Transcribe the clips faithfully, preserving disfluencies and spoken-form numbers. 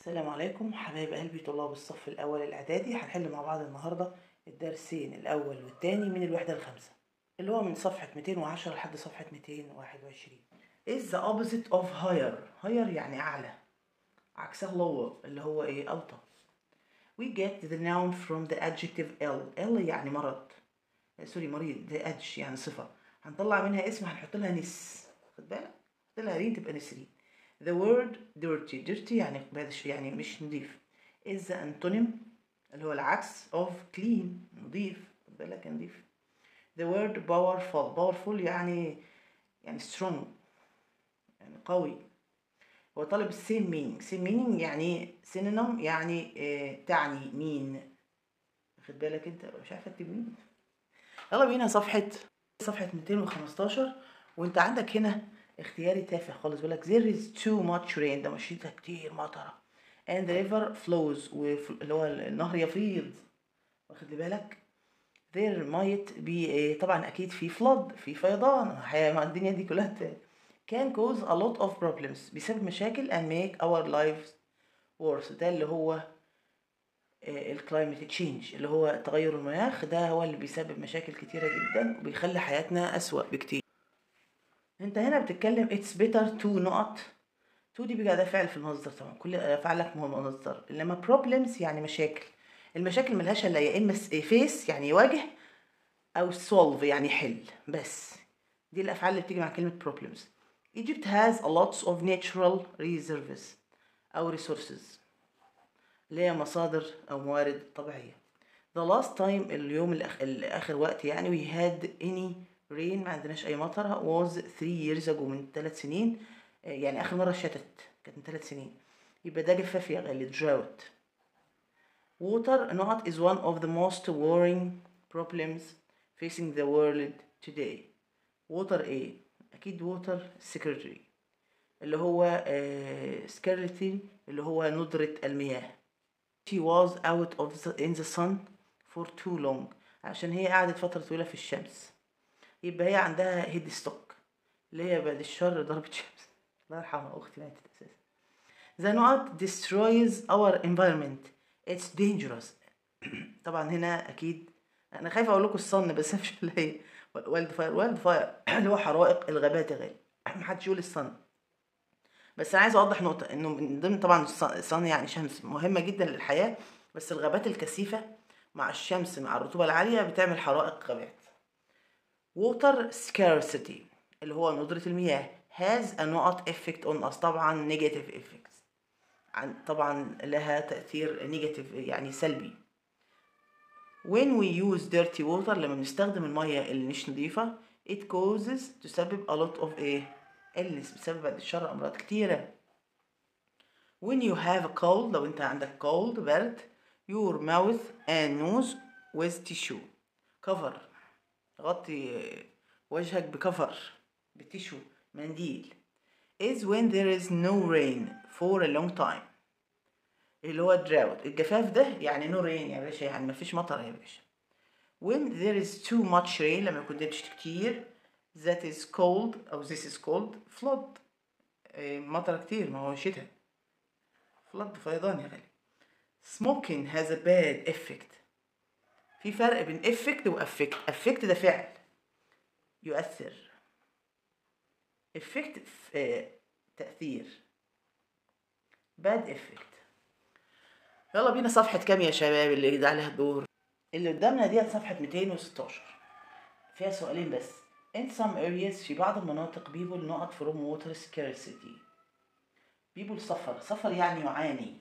السلام عليكم حبايب قلبي طلاب الصف الأول الإعدادي. هنحل مع بعض النهاردة الدرسين الأول والتاني من الوحدة الخامسة اللي هو من صفحة مئتين وعشرة لحد صفحة مئتين وواحد وعشرين. is the opposite of higher. higher يعني أعلى، عكسها lower اللي هو إيه؟ أوطى. we get the noun from the adjective ill. ill يعني مرض، سوري مريض. the edge يعني صفة، هنطلع منها اسم هنحط لها نس، خد بالك، نحط لها رين تبقى نسرين. The word dirty. dirty يعني يعني مش نضيف. is the antonym اللي هو العكس of clean، نضيف، خد بالك نضيف. The word powerful. powerful يعني يعني strong، يعني قوي. هو طالب same meaning. same meaning يعني synonym، يعني اه تعني مين، خد بالك انت مش عارفه اكتب مين. يلا بينا صفحة صفحة مئتين وخمستاشر. وانت عندك هنا اختياري تافه خالص، بيقول لك there is too much rain، ده مشيتها كتير مطرة. and the river flows، اللي هو النهر يفيض، واخد لي بالك. there might be، طبعا اكيد في flood، في فيضان، الدنيا دي كلها can cause a lot of problems، بيسبب مشاكل and make our lives worse. ده اللي هو الكلايمت تشينج، اللي هو تغير المناخ، ده هو اللي بيسبب مشاكل كتيرة جدا وبيخلي حياتنا أسوأ بكتير. انت هنا بتتكلم it's better to نقط to، دي بقى ده فعل في المصدر، طبعا كل افعالك مهم مصدر. انما problems يعني مشاكل، المشاكل ملهاش الا يا اما face يعني يواجه، او solve يعني يحل، بس دي الافعال اللي بتيجي مع كلمة problems. Egypt has a lots of natural reserves او resources، اللي هي مصادر او موارد طبيعية. The last time اليوم الأخ... الآخر وقت يعني we had any rain، ما عندناش أي مطر، was three years ago، من ثلاث سنين، يعني آخر مرة شتت كانت من ثلاث سنين، يبقى ده جفاف يا غالي، drought. Water not is one of the most worrying problems facing the world today. Water إيه؟ أكيد water security، اللي هو uh, scarcity، اللي هو ندرة المياه. She was out of the, in the sun for too long، عشان هي قعدت فترة طويلة في الشمس، يبقى هي عندها هيد ستوك، اللي هي بعد الشر ضربة شمس. الله يرحمها، أختي ماتت أساسا. The not destroys our environment، it's dangerous. طبعا هنا أكيد أنا خايفة أقول لكم الصن، بس مش اللي هي وايلد فاير. وايلد فاير اللي هو حرائق الغابات يا غالي، محدش يقول الصن. بس انا عايز اوضح نقطه، انه من ضمن طبعا الصن يعني شمس مهمه جدا للحياه، بس الغابات الكثيفه مع الشمس مع الرطوبه العاليه بتعمل حرائق غابات. water scarcity اللي هو ندره المياه has a not effect on us، طبعا negative effects، طبعا لها تاثير نيجاتيف يعني سلبي. when we use dirty water، لما بنستخدم الميه اللي مش نظيفه it causes، تسبب a lot of ايه؟ illness، بسبب بعد الشر امراض كتيره. when you have a cold، لو انت عندك cold برد، your mouth and nose with tissue، cover، غطي وجهك بكفر، بتيشو، منديل. is when there is no rain for a long time، اللي هو drought، الجفاف ده يعني no rain يا باشا، يعني مفيش مطر يا باشا. when there is too much rain، لما يكون دبش كتير، that is cold أو this is called flood، مطر كتير، ما هو شتاء، flood فيضان يا غالي. smoking has a bad effect، في فرق بين effect و affect. affect ده فعل يؤثر، effect تأثير، bad effect. يلا بينا صفحة كام يا شباب اللي ده عليها الدور؟ اللي قدامنا دي صفحة مئتين وستاشر، فيها سؤالين بس. in some areas، في بعض المناطق people نقط from water scarcity، people suffer، suffer يعني يعاني.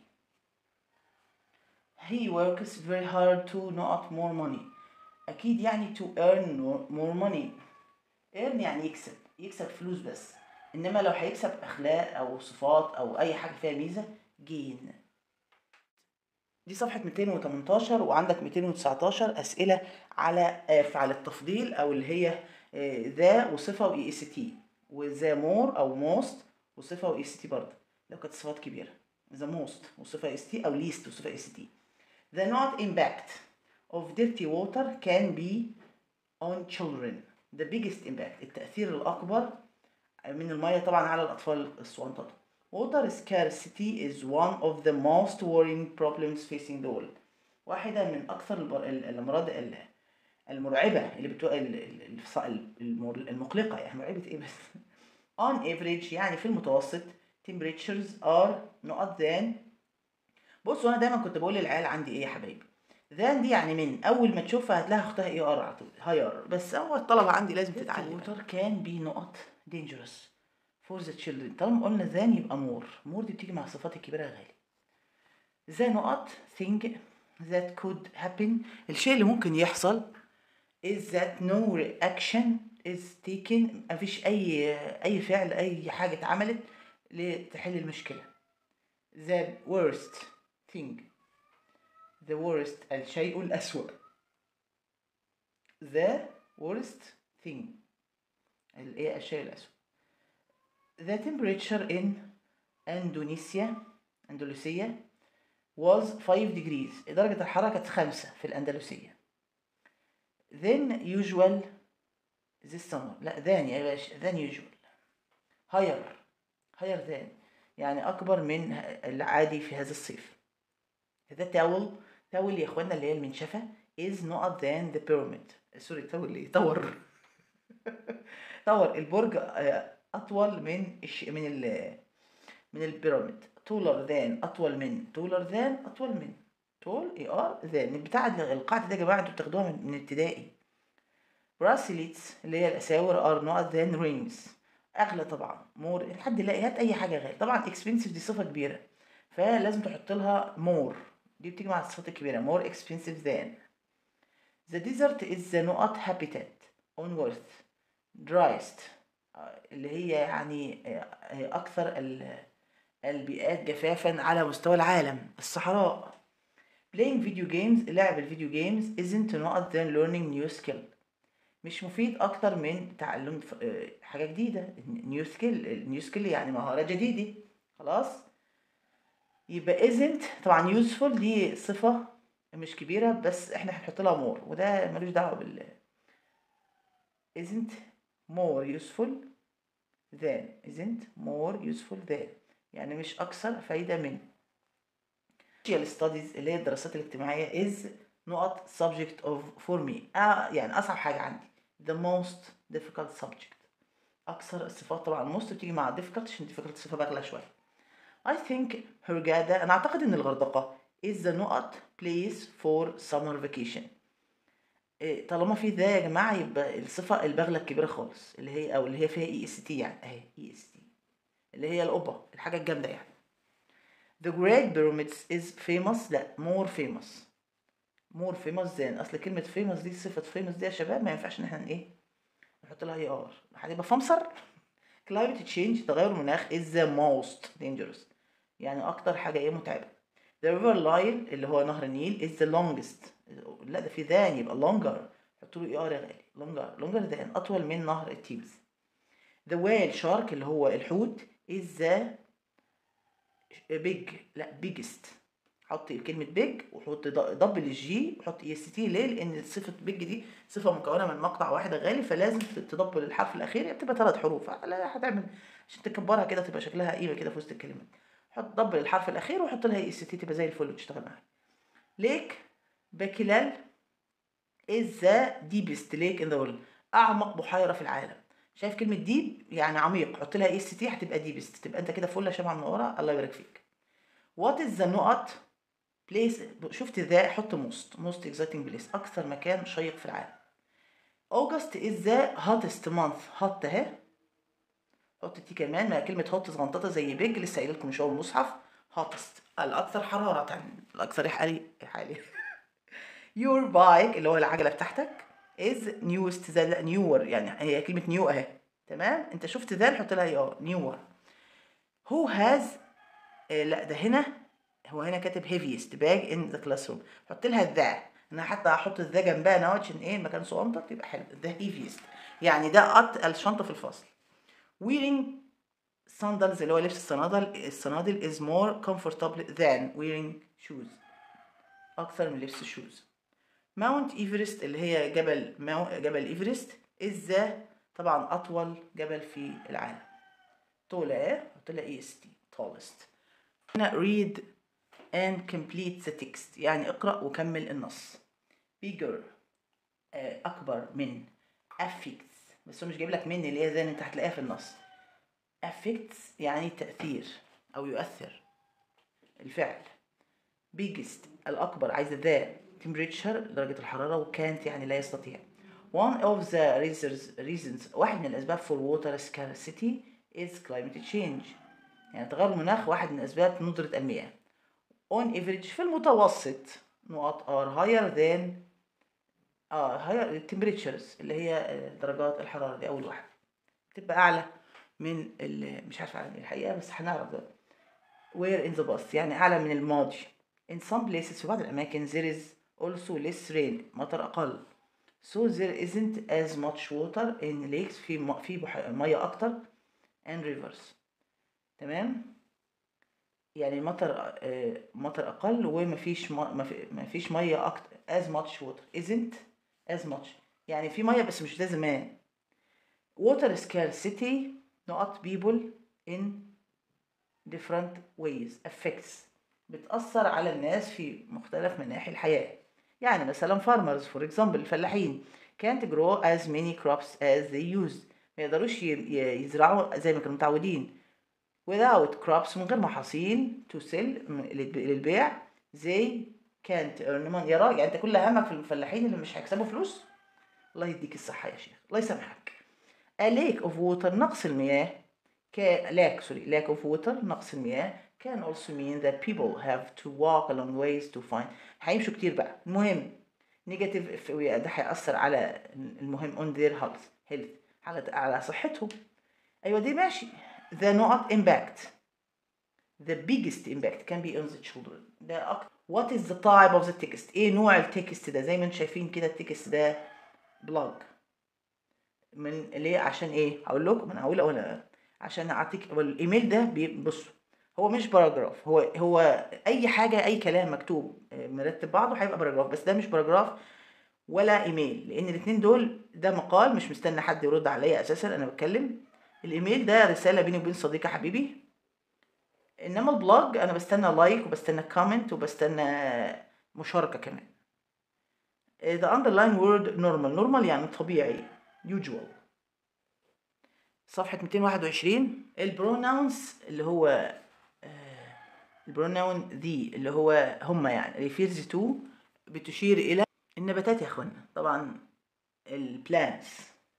he works very hard to نقط more money، أكيد يعني to earn more money. earn يعني يكسب، يكسب فلوس بس، إنما لو هيكسب أخلاق أو صفات أو أي حاجة فيها ميزة gain. دي صفحة مئتين وتمنتاشر، وعندك مئتين وتسعتاشر أسئلة على أفعال التفضيل، أو اللي هي ذا وصفة و إي إس تي، وذا مور أو موست وصفة و إي إس تي برضه لو كانت صفات كبيرة. ذا موست وصفة إي إس تي، أو ليست وصفة إي إس تي. The not impact of dirty water can be on children. The biggest impact، التأثير الأكبر من المية طبعا على الأطفال الصغنططة. water scarcity is one of the most worrying problems facing the world. واحدة من أكثر البر- ال- الأمراض ال- المرعبة اللي بتو... ال- ال- الفص- المر- المقلقة، يعني مرعبة إيه بس. on average يعني في المتوسط temperatures are not than. بصوا أنا دايما كنت بقول للعيال عندي إيه يا حبايبي، than دي يعني من، أول ما تشوفها هتلاقيها أختها إيه ار على طول higher، بس هو الطلبة عندي لازم تتعلم. water can be not dangerous for the children. طالما قلنا than يبقى more. more دي بتيجي مع الصفات الكبيرة يا غالي. the نقط thing that could happen، الشيء اللي ممكن يحصل is that no action is taken، مفيش أي أي فعل أي حاجة اتعملت لتحل المشكلة. the worst thing، the worst الشيء الأسوأ. the worst thing الايه الشيء الأسوأ. the temperature in Indonesia أندونيسيا was five degrees، درجة الحرارة كانت خمسة في الأندلسية. then usual this summer، لا than يا باشا than usual. higher higher than يعني أكبر من العادي في هذا الصيف. the towel towel يا إخوانا اللي هي المنشفة is not than the pyramid. سوري towel إيه طور طور البرج أطول من الش... من ال من البيراميد. taller than أطول من taller than أطول من tall اي ار than بتاع القاعدة دي يا جماعة انتوا بتاخدوها من, من ابتدائي. bracelets اللي هي الأساور are not than rings، أغلى طبعا more. حد يلاقي هات أي حاجة غالية طبعا. expensive دي صفة كبيرة فلازم تحط لها more، دي بتيجي مع الصفات الكبيرة more expensive than. the desert is the not habitat on earth driest اللي هي يعني أكثر البيئات جفافا على مستوى العالم، الصحراء. playing video games لعب الفيديو جيمز isn't not than learning new skill، مش مفيد أكتر من تعلم حاجة جديدة. new skill new skill يعني مهارة جديدة. خلاص يبقى isn't طبعا useful دي صفة مش كبيرة بس احنا هنحط لها more وده ملوش دعوة بال isn't more useful than isn't more useful than يعني مش أكثر فايدة من. social studies اللي هي الدراسات الاجتماعية is نقط subject of for me آه يعني أصعب حاجة عندي. the most difficult subject أكثر الصفات طبعا most بتيجي مع difficult عشان difficult صفة باغلة شوية. I think هرجادة أنا أعتقد إن الغردقة is the نقط place for summer vacation. إيه طالما في ذا يا جماعة يبقى الصفة الباغلة الكبيرة خالص اللي هي أو اللي هي فيها اي اس تي يعني أهي اي اس تي اللي هي القبة الحاجة الجامدة يعني. The Great Pyramids is famous لا more famous more famous than. أصل كلمة famous دي صفة famous دي يا شباب ما ينفعش إن احنا إيه نحط لها اي ار هتبقى فمصر. climate change تغير المناخ is the most dangerous يعني أكتر حاجة إيه متعبة. the river Nile اللي هو نهر النيل is the longest لا ده في ذان يبقى longer حط له اي ار يا غالي longer longer than أطول من نهر التيمز. the whale shark اللي هو الحوت is the big لا biggest حط كلمة big وحط دبل الجي وحط اي اس تي. ليه؟ لأن صفة big دي صفة مكونة من مقطع واحد غالي فلازم تدبل الحرف الأخير يعني بتبقى ثلاث حروف هتعمل عشان تكبرها كده تبقى شكلها قيمة كده في وسط الكلمات. حط دبل الحرف الأخير وحط لها اي اس تي تبقى زي الفل وتشتغل معاها. ليك باكيلال is the deepest lake in the world أعمق بحيرة في العالم. شايف كلمة ديب يعني عميق حط لها اي اس تي هتبقى ديبست تبقى انت كده فله شمعة منورة الله يبارك فيك. what is the نقط place شفت ذا حط most most exciting place أكثر مكان شيق في العالم. August is the hottest month hot اهي حط تي كمان ما كلمة hot صغنططة زي بيج لسه قايل لكم شو المصحف hottest الأكثر حرارة الأكثر حالي حالي. your bike اللي هو العجلة بتاعتك is newest ذا newer يعني هي كلمة new اهي تمام انت شفت ذا نحط لها اه newer. who has آه لا ده هنا هو هنا كاتب heaviest bag in the classroom حط لها ذا انا حتى هحط الذا جنبها انا عشان ايه المكان صغنطط يبقى حلو. the heaviest يعني ده اتقل شنطة في الفصل. wearing sandals اللي هو لبس الصنادل الصنادل is more comfortable than wearing shoes اكثر من لبس الشوز. ماونت ايفرست اللي هي جبل ماو... جبل ايفرست is the طبعا اطول جبل في العالم. طول اهي حط لها اي اس تي tallest. هنا read and complete the text يعني اقرأ وكمل النص. bigger أكبر من. affects بس هو مش جايب لك من اللي هي زي انت هتلاقيها في النص. affects يعني تأثير أو يؤثر الفعل. biggest الأكبر عايزة ذا temperature درجة الحرارة و can't يعني لا يستطيع. one of the reasons, reasons واحد من الأسباب for water scarcity is climate change يعني تغير المناخ واحد من أسباب ندرة المياه. on average في المتوسط نقط are higher than اه higher temperatures اللي هي درجات الحرارة دي أول واحدة تبقى أعلى من مش عارفة أعلى من الحقيقة بس هنعرف ده. where in the past يعني أعلى من الماضي. in some places في بعض الأماكن there is also less rain مطر أقل. so there isn't as much water in lakes في في مية أكتر and rivers. تمام يعني مطر آه مطر أقل ومفيش مفيش مية أكتر as much water isn't as much يعني في مية بس مش زي زمان. water scarcity not people in different ways affects بتأثر على الناس في مختلف مناحي الحياة. يعني مثلا farmers for example الفلاحين can't grow as many crops as they used ما يقدروش يزرعوا زي ما كانوا متعودين. without crops من غير محاصيل to sell للبيع they can't earn money. يا راجل يعني انت كل همك في الفلاحين اللي مش هيكسبوا فلوس. الله يديك الصحة يا شيخ الله يسامحك. a lack of water نقص المياه ك lack sorry lack of water نقص المياه can also mean that people have to walk a long ways to find هيمشوا كتير بقى. المهم negative ده هيأثر على المهم on their health health على على صحتهم. أيوة دي ماشي. the not impact the biggest impact can be on the children ده أكتر. what is the type of the text إيه نوع التكست ده زي ما انتم شايفين كده التكست ده بلوج من ليه عشان ايه هقول لكم انا هقول اولا عشان اعطيك الايميل ده بصوا هو مش باراجراف هو هو اي حاجه اي كلام مكتوب مرتب بعضه هيبقى باراجراف بس ده مش باراجراف ولا ايميل لان الاثنين دول ده مقال مش مستني حد يرد عليا اساسا انا بتكلم. الايميل ده رساله بيني وبين صديقي حبيبي انما البلوج انا بستنى لايك وبستنى كومنت وبستنى مشاركه كمان. the underline word normal normal يعني طبيعي usual. صفحة مئتين وواحد وعشرين البروناونز اللي هو البروناون ذي اللي هو هما يعني refers to بتشير إلى النباتات يا أخوانا طبعا البلانتس.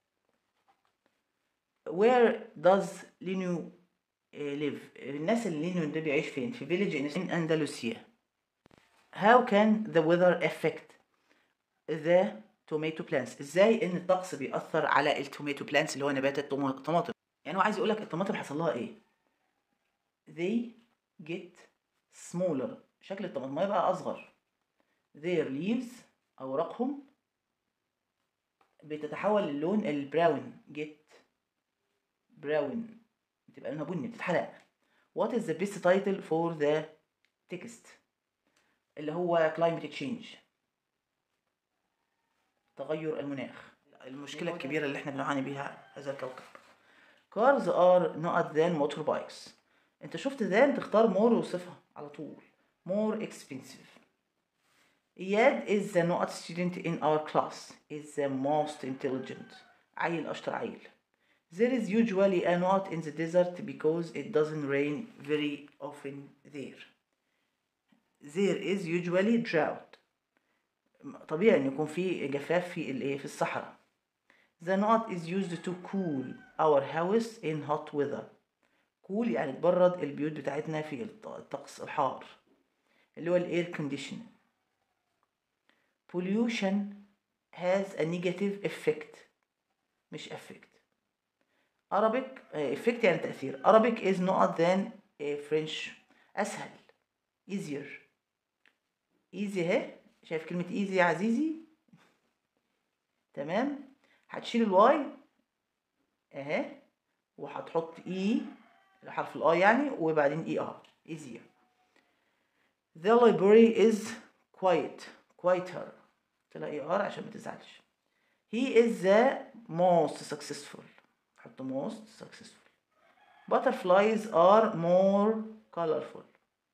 where does Lino live الناس اللي لينو ده بيعيش فين في village in Andalusia. how can the weather affect the tomato plants ازاي ان الطقس بيأثر على التوماتو بلانتس اللي هو نبات الطماطم. يعني هو عايز يقولك الطماطم حصل لها ايه they get smaller شكل الطماطم بقى اصغر. their leaves اوراقهم بتتحول للون البراون get brown بتبقى لونها بني بتتحرق. what is the best title for the text اللي هو climate change تغير المناخ المشكلة الكبيرة اللي احنا بنعاني بيها هذا الكوكب. cars are not than motorbikes انت شفت than تختار more وصفها على طول more expensive. إياد is the not student in our class is the most intelligent عيل أشطر عيل. there is usually a not in the desert because it doesn't rain very often there. there is usually drought طبيعي ان يكون في جفاف في الايه في الصحراء. the not is used to cool our house in hot weather cool يعني تبرد البيوت بتاعتنا في الطقس الحار اللي هو الاير conditioning. pollution has a negative effect مش effect. Arabic effect يعني تأثير. Arabic is not than French أسهل easier easy اهي شايف كلمة easy يا عزيزي تمام. هتشيل الواي اهي وهتحط اي حرف الاي يعني وبعدين اي ار easier. the library is quiet quieter تلاقي ار عشان ما تزعلش. he is the most successful حط most successful Butterflies are more colorful.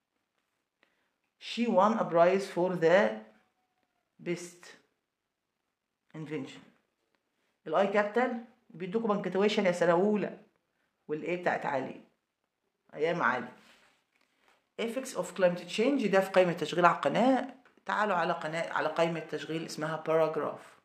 She won a prize for the best invention. الاي كابيتال بيدوكوا بنكتويشن يا سنة أولى، والايه بتاعت علي أيام علي. effects of climate change ده في قائمة تشغيل على القناة. تعالوا على قناة على قائمة تشغيل اسمها paragraph.